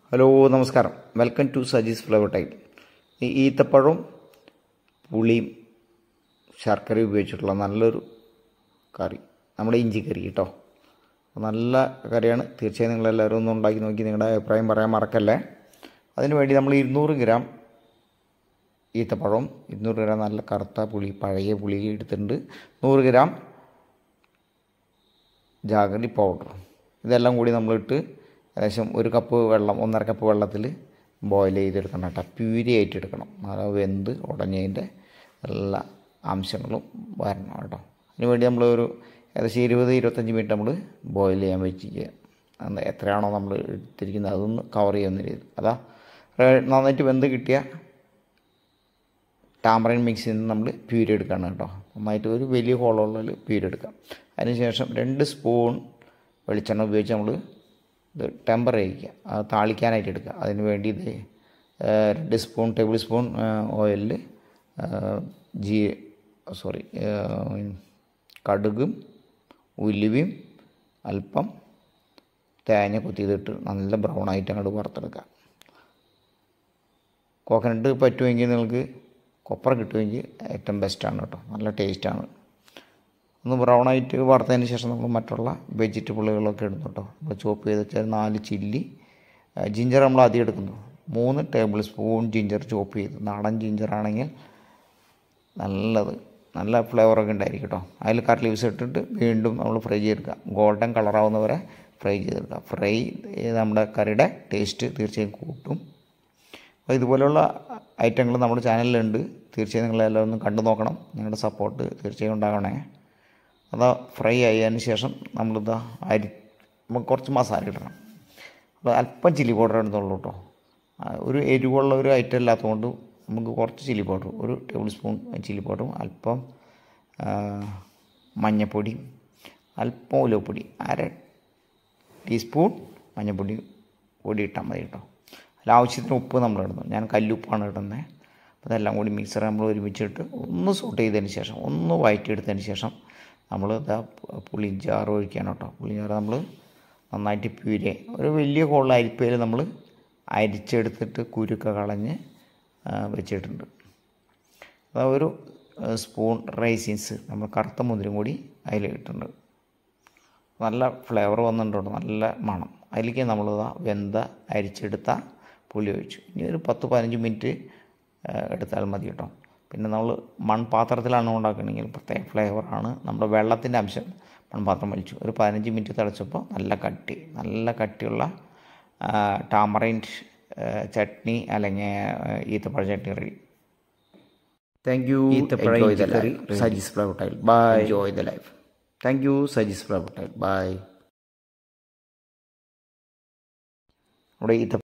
Hello നമസ്കാരം, welcome to Saji's flower time. ഈ ഈത്തപ്പഴവും പുളിയും ശർക്കരയും ഉപയോഗിച്ചിട്ടുള്ള നല്ലൊരു കറി, നമ്മുടെ ഇഞ്ചി കറി കേട്ടോ. നല്ല കറിയാണ്. തീർച്ചയായും നിങ്ങളെല്ലാവരും ഒന്ന് ഉണ്ടാക്കി നോക്കി നിങ്ങളുടെ അഭിപ്രായം പറയാൻ മറക്കല്ലേ. അതിനുവേണ്ടി നമ്മൾ 200 ഗ്രാം ഈത്തപ്പഴവും 200 ഗ്രാം നല്ല കറുത്ത പുളി, പഴയ പുളി എടുത്തിട്ടുണ്ട്, 100 ഗ്രാം ജാഗരി പൗഡറും, ഇതെല്ലാം കൂടി നമ്മളിട്ട് ഏകദേശം 1 കപ്പ് വെള്ളം, 1.5 കപ്പ് വെള്ളത്തിൽ ബോയിൽ ചെയ്തെടുക്കണം കേട്ടോ. പ്യൂരി ആയിട്ട് എടുക്കണം. അത് വെന്ത് ഉടഞ്ഞതിൻ്റെ എല്ലാ അംശങ്ങളും വരണം കേട്ടോ. അതിനുവേണ്ടി നമ്മളൊരു ഏകദേശം 20-25 മിനിറ്റ് നമ്മൾ ബോയിൽ ചെയ്യാൻ വെച്ചിരിക്കുക. എത്രയാണോ നമ്മൾ എടുത്തിരിക്കുന്നത് അതൊന്ന് കവർ ചെയ്യുന്ന രീതി. അതാ നന്നായിട്ട് വെന്ത് കിട്ടിയ ടാമറിൻ മിക്സിൽ നിന്ന് നമ്മൾ പ്യൂരി എടുക്കണം കേട്ടോ. നന്നായിട്ട് ഒരു വലിയ ഹോളുള്ളിൽ പ്യൂരി എടുക്കാം. അതിനുശേഷം 2 സ്പൂൺ വെളിച്ചെണ്ണ ഉപയോഗിച്ച് നമ്മൾ ഇത് ടെമ്പർ ചെയ്യിക്കുക, അത് താളിക്കാനായിട്ട് എടുക്കുക. അതിന് വേണ്ടി ഇത് 2 ടേബിൾ സ്പൂൺ ഓയിലിൽ കടുകും ഉലുവയും അല്പം തേങ്ങ കുത്തിയതിട്ട് നല്ല ബ്രൗൺ ആയിട്ട് അങ്ങോട്ട് വറുത്തെടുക്കുക. കോക്കനട്ട് പറ്റുമെങ്കിൽ നിങ്ങൾക്ക് കൊപ്ര കിട്ടുമെങ്കിൽ ഏറ്റവും ബെസ്റ്റാണ് കേട്ടോ, നല്ല ടേസ്റ്റാണ്. ഒന്ന് ബ്രൗണായിട്ട് വറുത്തതിന് ശേഷം നമ്മൾ മറ്റുള്ള വെജിറ്റബിളുകളൊക്കെ ഇടുന്നു കേട്ടോ. നമ്മൾ ചോപ്പ് ചെയ്ത് വെച്ചാൽ 4 ചില്ലി, ജിഞ്ചർ നമ്മൾ ആദ്യം എടുക്കുന്നു, 3 ടേബിൾ സ്പൂൺ ജിഞ്ചർ ചോപ്പ് ചെയ്ത്, നാടൻ ജിഞ്ചറാണെങ്കിൽ നല്ല ഫ്ലേവറൊക്കെ ഉണ്ടായിരിക്കും കേട്ടോ. അതിൽ കറി ലീവ്സ് ഇട്ടിട്ട് വീണ്ടും നമ്മൾ ഫ്രൈ ചെയ്തെടുക്കുക, ഗോൾഡൻ കളറാവുന്നവരെ ഫ്രൈ ചെയ്തെടുക്കുക. ഫ്രൈ നമ്മുടെ കറിയുടെ ടേസ്റ്റ് തീർച്ചയായും കൂട്ടും. അപ്പോൾ ഇതുപോലെയുള്ള ഐറ്റങ്ങൾ നമ്മുടെ ചാനലിലുണ്ട്. തീർച്ചയായും നിങ്ങളെല്ലാവരും ഒന്ന് കണ്ടു നോക്കണം. നിങ്ങളുടെ സപ്പോർട്ട് തീർച്ചയായും ഉണ്ടാകണേ. അത് ഫ്രൈ ആയതിന് ശേഷം നമ്മളിതാ നമുക്ക് കുറച്ച് മസാല ഇടണം. അപ്പോൾ അല്പം ചില്ലി പൗഡർ എടുത്തുള്ളൂ കേട്ടോ. ഒരു എരിവുള്ള ഒരു ഐറ്റം ഇല്ലാത്തതുകൊണ്ട് നമുക്ക് കുറച്ച് chilli powder, 1 tablespoon chilli പൗഡറും അല്പം മഞ്ഞൾപ്പൊടി, അല്പം ഉലുവപ്പൊടി, 1/2 ടീസ്പൂൺ മഞ്ഞൾപ്പൊടി ഇട്ടാൽ മതി കേട്ടോ. ആവശ്യത്തിന് ഉപ്പ് നമ്മൾ ഇടുന്നു. ഞാൻ കല്ലുപ്പാണ് ഇടുന്നത്. അപ്പോൾ അതെല്ലാം കൂടി മിക്സർ നമ്മൾ ഒരുമിച്ചിട്ട് ഒന്ന് സോട്ട് ചെയ്തതിന് ശേഷം, ഒന്ന് വഴറ്റിയെടുത്തതിന് ശേഷം നമ്മൾ പുളിഞ്ചാറ് ഒഴിക്കണം കേട്ടോ. പുളിഞ്ചാറ് നമ്മൾ നന്നായിട്ട് പ്യൂരി ഒരു വലിയ ഹോളിൽ അരിപ്പയിൽ നമ്മൾ അരിച്ചെടുത്തിട്ട് കുരുക്ക കളഞ്ഞ് വെച്ചിട്ടുണ്ട്. അത് 1 സ്പൂൺ റൈസിൻസ്, നമ്മൾ കറുത്ത മുന്തിരിയും കൂടി അതിൽ ഇട്ടിട്ടുണ്ട്. നല്ല ഫ്ലേവർ വന്നിട്ടുണ്ട്, നല്ല മണം. അതിലേക്ക് നമ്മൾ വെന്ത അരിച്ചെടുത്ത പുളി ഒഴിച്ചു. ഇനി ഒരു 10-15 മിനിറ്റ് എടുത്താൽ മതി കേട്ടോ. പിന്നെ നമ്മൾ മൺപാത്രത്തിലാണ് ഉണ്ടാക്കണമെങ്കിൽ പ്രത്യേക ഫ്ലേവറാണ്. നമ്മുടെ വെള്ളത്തിൻ്റെ അംശം മൺപാത്രം വലിച്ചു. ഒരു 15 മിനിറ്റ് തിളച്ചപ്പോൾ നല്ല കട്ടിയുള്ള ടാമറിൻ ചട്നി അല്ലെങ്കിൽ ഈത്തപ്പഴ chutney ready. Thank you. Saji's flower time. Bye. Enjoy the life. Thank you Saji's flower time. Bye. നമ്മുടെ